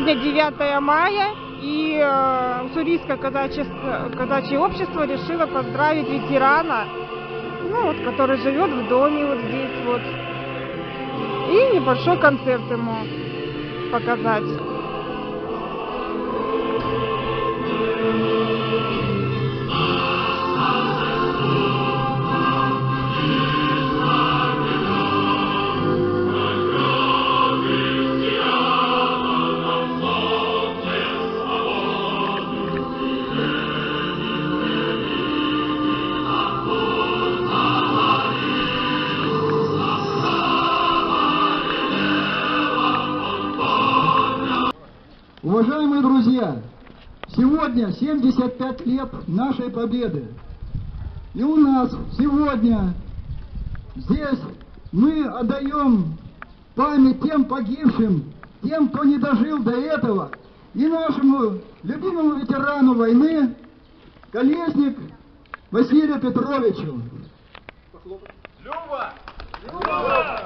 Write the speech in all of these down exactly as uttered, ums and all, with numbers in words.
Сегодня девятое мая, и э, Уссурийское казачье, казачье общество решило поздравить ветерана, ну, вот, который живет в доме вот здесь вот. И небольшой концерт ему показать. Уважаемые друзья, сегодня семьдесят пять лет нашей победы. И у нас сегодня здесь мы отдаем память тем погибшим, тем, кто не дожил до этого, и нашему любимому ветерану войны, Колесник Василию Петровичу. Люба! Люба!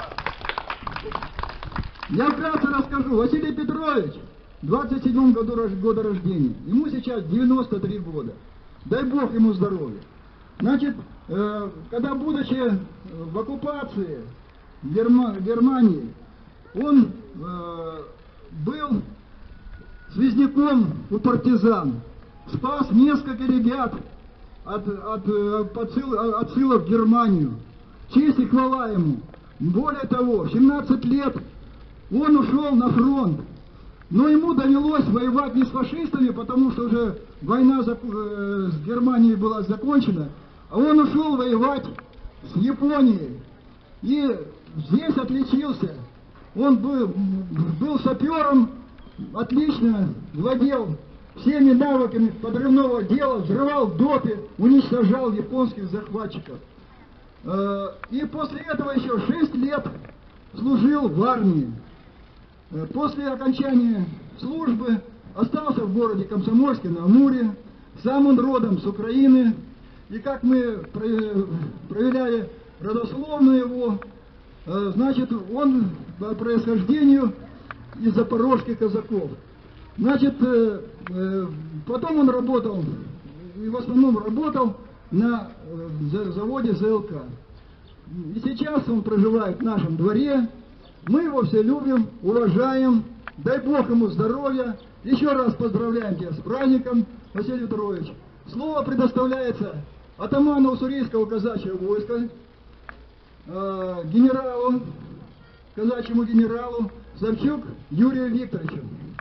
Я вкратце расскажу. Василий Петрович в двадцать седьмом году года рождения. Ему сейчас девяносто три года. Дай Бог ему здоровья. Значит, э, когда будучи в оккупации в Герма Германии, он э, был связняком у партизан, спас несколько ребят от, от, от отсылок в Германию. Честь и хвала ему. Более того, в семнадцать лет он ушел на фронт. Но ему довелось воевать не с фашистами, потому что уже война с Германией была закончена, а он ушел воевать с Японией. И здесь отличился. Он был, был сапером, отлично владел всеми навыками подрывного дела, взрывал допы, уничтожал японских захватчиков. И после этого еще шесть лет служил в армии. После окончания службы остался в городе Комсомольске на Амуре. Сам он родом с Украины. И как мы проверяли родословную его, значит, он по происхождению из запорожских казаков. Значит, потом он работал, и в основном работал на заводе ЗЛК. И сейчас он проживает в нашем дворе. Мы его все любим, уважаем, дай Бог ему здоровья. Еще раз поздравляем тебя с праздником, Василий Петрович. Слово предоставляется атаману Уссурийского казачьего войска, э, генералу, казачьему генералу Савчук Юрию Викторовичу.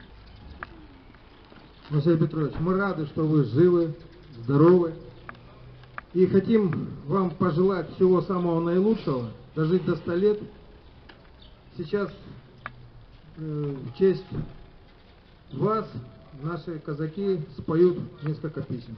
Василий Петрович, мы рады, что вы живы, здоровы. И хотим вам пожелать всего самого наилучшего, дожить до ста лет. Сейчас э, в честь вас наши казаки споют несколько песен.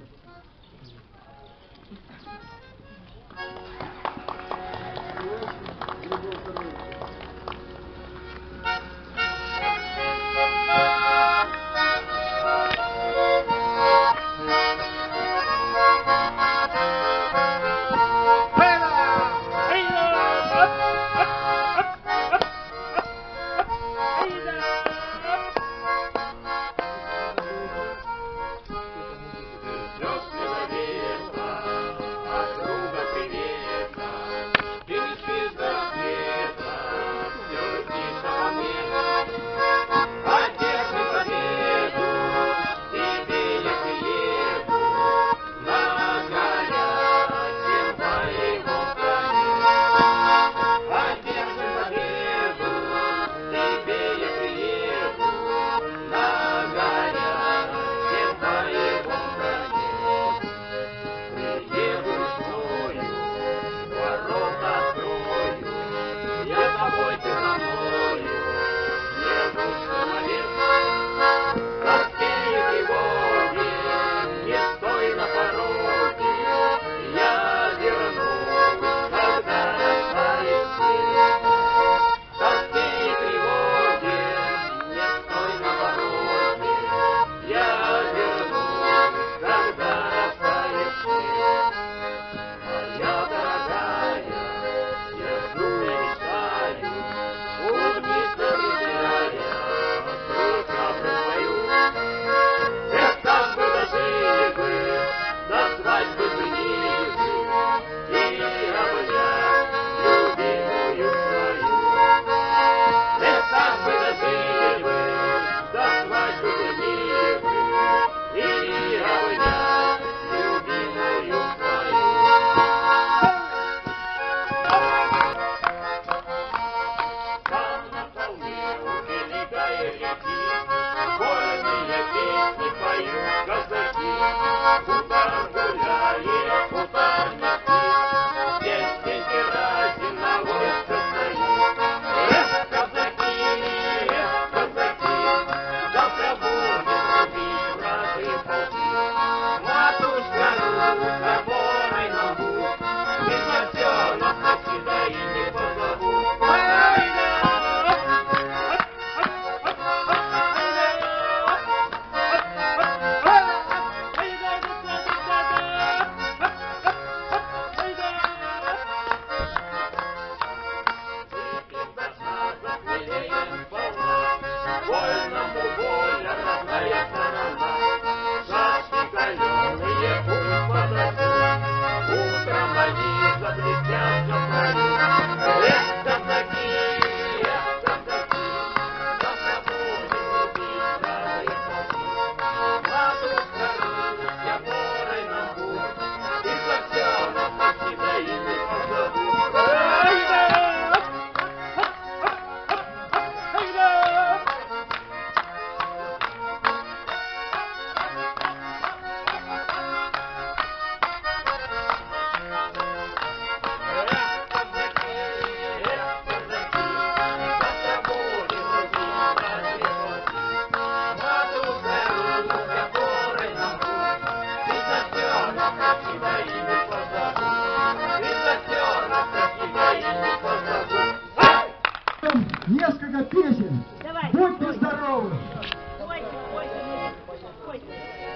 несколько песен. Давай, Будьте спой. здоровы! Спойте, спойте, спойте.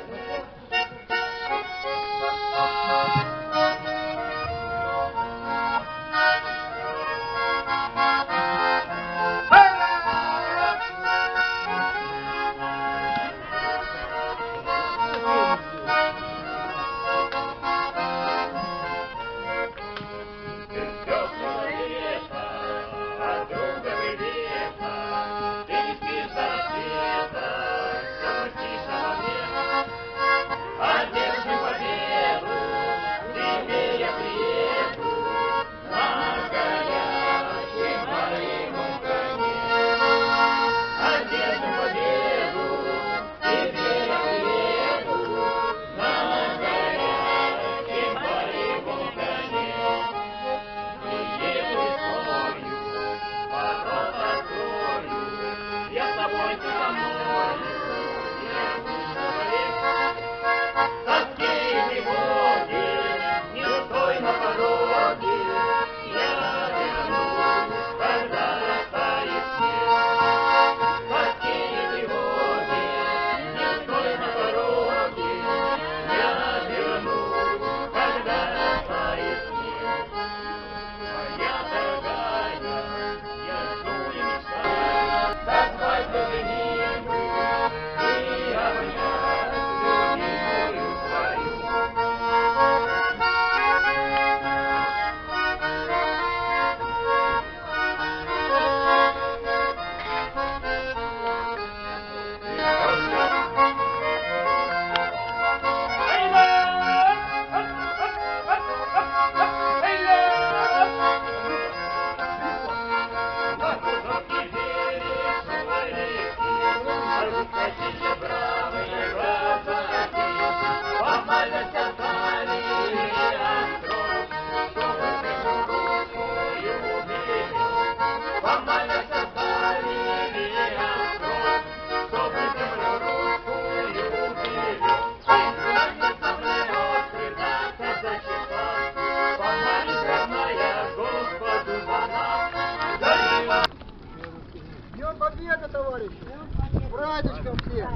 Днем Победы, товарищи! С праздничком всех!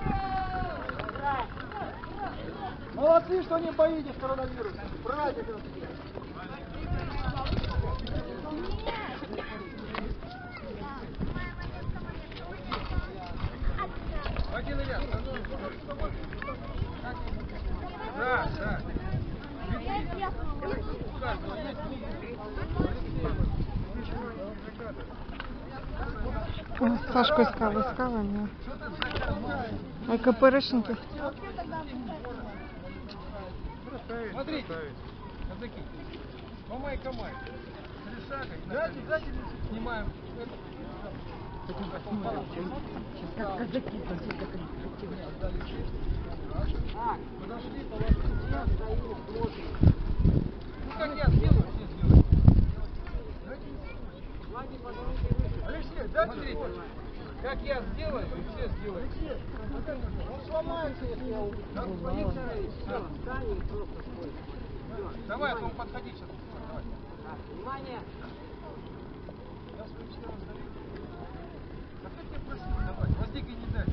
Молодцы, что не боитесь коронавируса! С праздником всех! Да, да. О, Сашку искала, искала, не. Ай, КПРшники. Смотрите, казаки. Мамай-камай. Три шага. Сзади, сзади. Снимаем. Как казаки, Так, подошли, положили. Ну как я сделаю, все сделаю. Алексей, дайте смотрите, как я сделаю, и все сделают. Он сломается, если я убью. Давай, а то подходи сейчас. Давай. Внимание! Я свою члену сдаю. А как я просил давать? Воздейка не дать.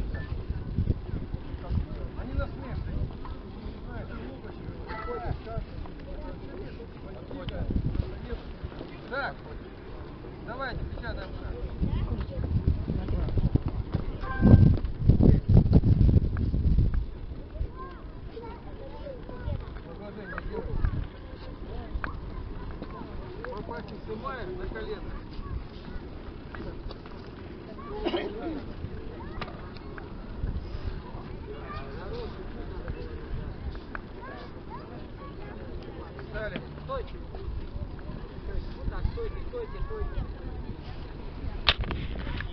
Они насмешные. Не знаю, это много чего. Так, давайте, печатаем шаг. Предложение делаем. Попасть снимаем на колено. Стали. Стойте! Вот так, стойте, стойте, стойте.